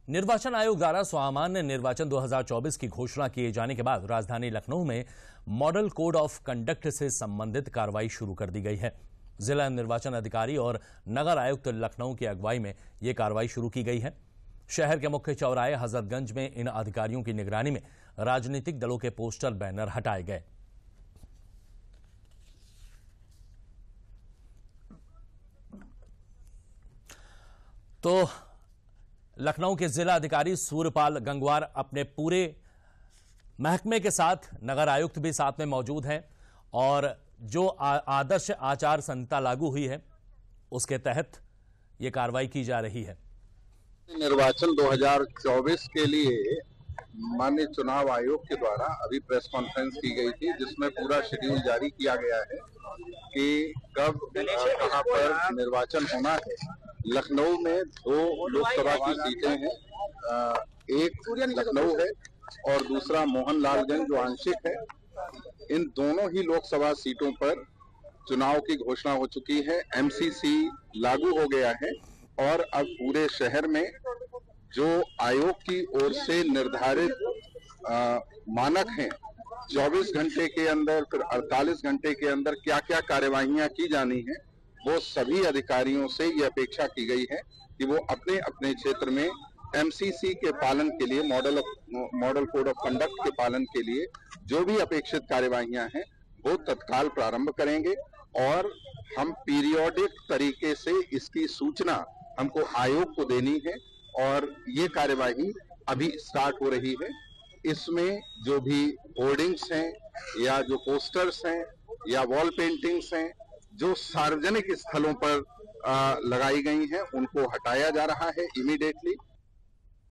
निर्वाचन आयोग द्वारा सामान्य निर्वाचन 2024 की घोषणा किए जाने के बाद राजधानी लखनऊ में मॉडल कोड ऑफ कंडक्ट से संबंधित कार्रवाई शुरू कर दी गई है। जिला निर्वाचन अधिकारी और नगर आयुक्त लखनऊ की अगुवाई में यह कार्रवाई शुरू की गई है। शहर के मुख्य चौराहे हजरतगंज में इन अधिकारियों की निगरानी में राजनीतिक दलों के पोस्टर बैनर हटाए गए। तो लखनऊ के जिला अधिकारी सूर्यपाल गंगवार अपने पूरे महकमे के साथ, नगर आयुक्त भी साथ में मौजूद हैं और जो आदर्श आचार संहिता लागू हुई है उसके तहत ये कार्रवाई की जा रही है। निर्वाचन 2024 के लिए माननीय चुनाव आयोग के द्वारा अभी प्रेस कॉन्फ्रेंस की गई थी, जिसमें पूरा शेड्यूल जारी किया गया है कि कब कहां पर निर्वाचन होना है। लखनऊ में 2 लोकसभा की सीटें हैं, एक लखनऊ है और दूसरा मोहनलालगंज जो आंशिक है। इन दोनों ही लोकसभा सीटों पर चुनाव की घोषणा हो चुकी है। एमसीसी लागू हो गया है और अब पूरे शहर में जो आयोग की ओर से निर्धारित मानक हैं, 24 घंटे के अंदर फिर 48 घंटे के अंदर क्या क्या कार्यवाहियां की जानी है, वो सभी अधिकारियों से ये अपेक्षा की गई है कि वो अपने अपने क्षेत्र में एमसीसी के पालन के लिए, मॉडल कोड ऑफ कंडक्ट के पालन के लिए जो भी अपेक्षित कार्यवाहियां हैं वो तत्काल प्रारंभ करेंगे और हम पीरियोडिक तरीके से इसकी सूचना हमको आयोग को देनी है और ये कार्यवाही अभी स्टार्ट हो रही है। इसमें जो भी होर्डिंग्स हैं या जो पोस्टर्स हैं या वॉल पेंटिंग्स हैं जो सार्वजनिक स्थलों पर लगाई गई हैं, उनको हटाया जा रहा है इमीडिएटली।